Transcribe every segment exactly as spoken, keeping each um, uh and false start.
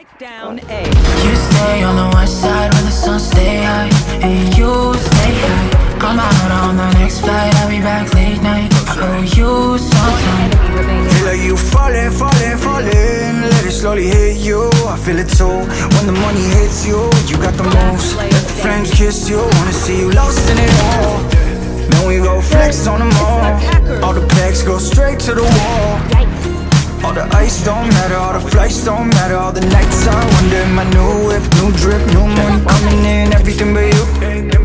Down A. You stay on the west side when the sun stay high, and you stay high. I'm out on the next flight, I'll be back late night. I owe you some time. Feel like you falling, falling, falling. Let it slowly hit you, I feel it too. When the money hits you, you got the moves. Let the flames kiss you, wanna see you lost in it all. Then we go flex on the mall. All the packs go straight to the wall. All the ice don't matter, all the flights don't matter. All the nights I wonder, my new whip, new drip, new money coming in, everything but you.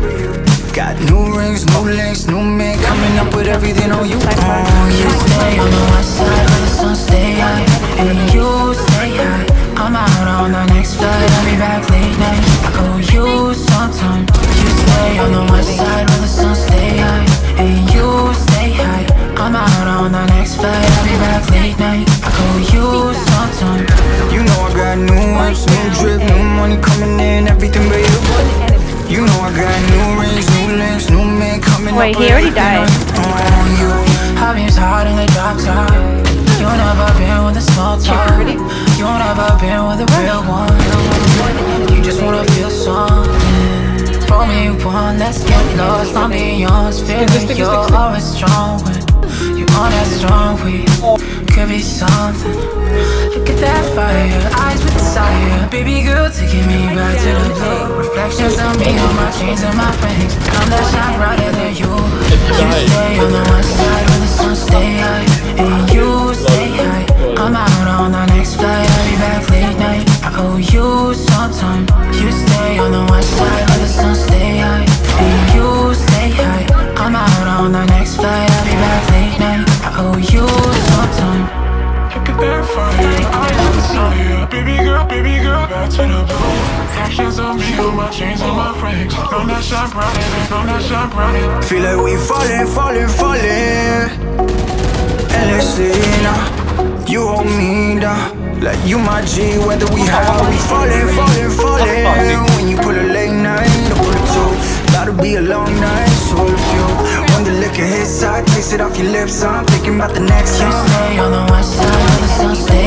Got new rings, new links, new men coming up with everything on you. Oh, You stay on the west side when the sun stay high, and you stay high. I'm out on the next flight, I'll be back late night. I owe you some time. You stay on the west side when the sun stay high, and you stay high. I'm out on the next flight, I'll be back late night. I owe you some time. You know I got new whips, new drip, new money coming in, everything but you. You know I got new rings, new links, new men coming Wait, up he already died. on you. Hobby's hard in the dark side. You never been with a small talk. You never been with a real one. You just wanna feel something. Roll me one, let's get lost. I'm beyond feeling you're always strong when you on that strong weed. Could be something. Look at that fire, eyes with desire. Baby girl, taking me back to the blue. Reflections of me on my chains and my rings. I'm that shine brighter than you. You stay on the west side when the sun stay high, and you stay high. I'm out on the next flight, I'll be back late night. I owe you some time. You stay on the west side when the sun stay high, and you stay high. I'm out on the next flight, I'll be back late night. I owe you some time. Look at that fire, I love the fire. Baby girl, baby girl, back to the blue. Actions on me, on my chains, on my rings. Don't that shine brighter, don't that shine brighter. Feel like we falling, falling, falling. Endlessly now, you hold me down. Like you my G, whether we high, we falling, falling, falling. When you pull a late night, I pull a two. About to be a long night, so if you when the liquor hits, I taste it off your lips. I'm thinking about the next You song. stay on the west side when the sun stays